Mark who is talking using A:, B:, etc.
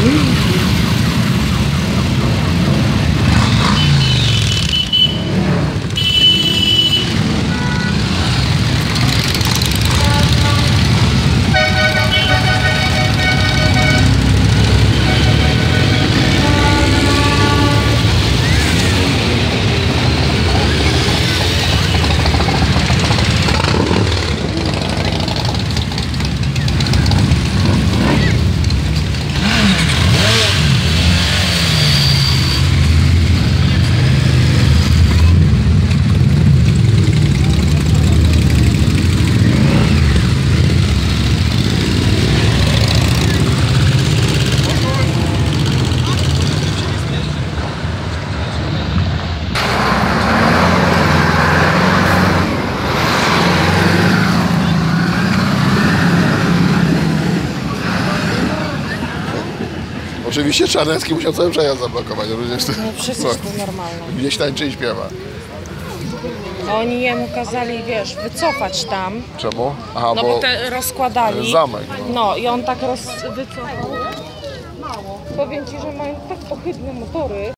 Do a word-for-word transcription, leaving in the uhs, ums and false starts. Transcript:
A: Oczywiście Czarnecki musiał cały przejazd zablokować, również to,
B: No przecież to normalne.
A: gdzieś tańczy i śpiewa.
B: Oni jemu kazali, wiesz, wycofać tam.
A: Czemu? Aha,
B: No
A: bo,
B: bo te rozkładali.
A: zamek. No.
B: No i on tak roz... wycofał. Mało. Powiem ci, że mają tak ohydne motory.